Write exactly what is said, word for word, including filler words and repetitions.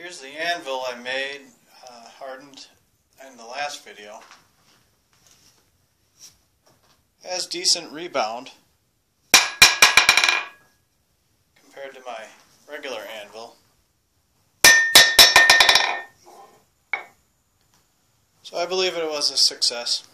Here's the anvil I made, uh, hardened in the last video. Has decent rebound compared to my regular anvil. So I believe it was a success.